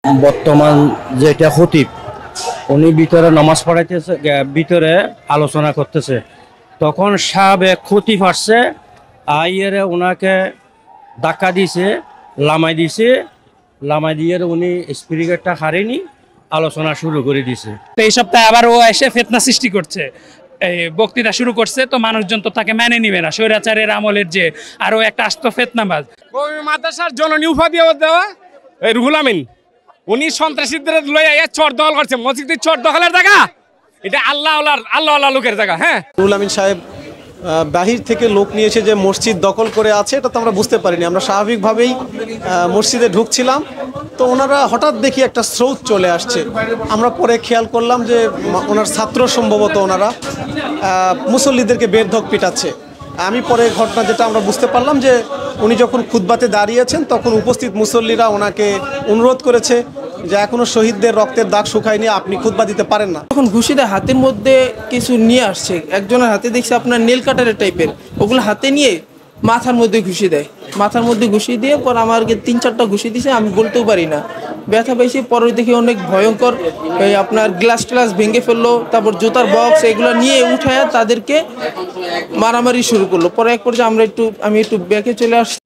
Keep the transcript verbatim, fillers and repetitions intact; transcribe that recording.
বর্তমান যেটা খতিব উনি ভিতরে নামাজ পড়াইতেছে, ভিতরে আলোচনা করতেছে, তখন সাবেক খতিব আসছে, আইয়ারে ওনাকে ধাক্কা দিছে, লামাই দিছে, লামাই দিয়ে উনি স্পিকারটা হারেনি, আলোচনা শুরু করে দিছে। এই সপ্তাহে আবার ও এসে ফিতনা সৃষ্টি করছে, এই বক্তৃতা শুরু করছে, তো মানুষজন তো তাকে মেনে নিবে না, স্বৈরাচারের আমলের যে আরো একটা আস্ত ফিতনাবাজ। ওই মাদ্রাসার জননী উপাধি দেওয়া এই রুহুল আমিন, উনি সন্ত্রাসীদের লইয়া এ চর দখল করছে, মসজিদের চর দখলের জায়গা, এটা আল্লাহ আল্লাহ আল্লাহ লোকের জায়গা। হ্যাঁ, রুহুল আমিন সাহেব বাহির থেকে লোক নিয়ে এসে যে মসজিদ দখল করে আছে এটা তো আমরা বুঝতে পারিনি। আমরা স্বাভাবিকভাবেই মসজিদে ঢুকছিলাম, তো ওনারা হঠাৎ দেখি একটা স্রোত চলে আসছে। আমরা পরে খেয়াল করলাম যে ওনার ছাত্র সম্ভবত ওনারা মুসল্লিদেরকে বেধড়ক পিটাচ্ছে। আমি পরে ঘটনা যেটা আমরা বুঝতে পারলাম যে উনি যখন খুতবাতে দাঁড়িয়েছেন তখন উপস্থিত মুসল্লিরা ওনাকে অনুরোধ করেছে যে এখনো শহীদদের রক্তের দাগ শুকায়নি, আপনি খুতবা দিতে পারেন না। তখন ঘুষি দেয়, হাতের মধ্যে কিছু নিয়ে আসছে, একজনের হাতে দেখছি আপনার নেল কাটারের টাইপের, ওগুলো হাতে নিয়ে মাথার মধ্যে ঘুষি দেয়, মাথার মধ্যে ঘুষি দিয়ে পর আমাকে তিন চারটা ঘুষি দিছে, আমি বলতেও পারি না, ব্যথা পেয়েছি। পরে দেখি অনেক ভয়ঙ্কর, এই আপনার গ্লাস ট্লাস ভেঙে ফেললো, তারপর জুতার বক্স এগুলো নিয়ে উঠায় তাদেরকে মারামারি শুরু করলো। পরে এক পর্যায়ে আমরা একটু আমি একটু ব্যাকে চলে আসছি।